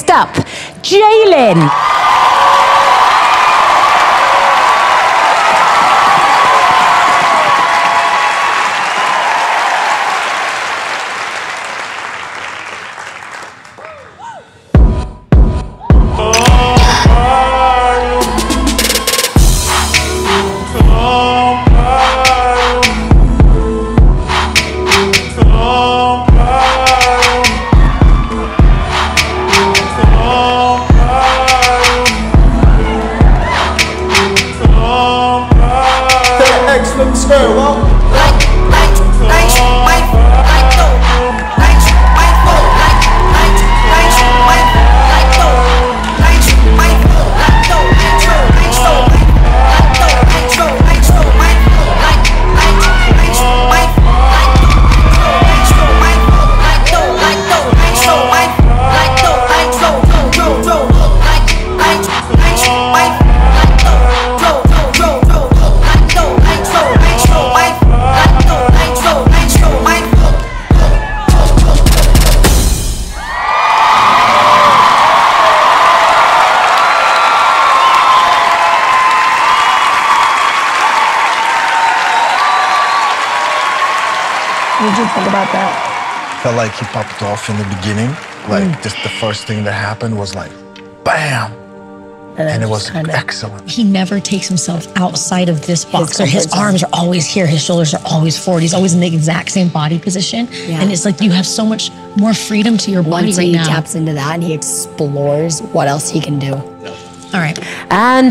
Next up, Jaylin. What did you think about that? Felt like he popped off in the beginning. Like, just the first thing that happened was like, bam! And it was excellent. He never takes himself outside of this box. So his arms are always here, his shoulders are always forward. He's always in the exact same body position. Yeah. And it's like you have so much more freedom to your body Once right he now. taps into that and he explores what else he can do. All right. And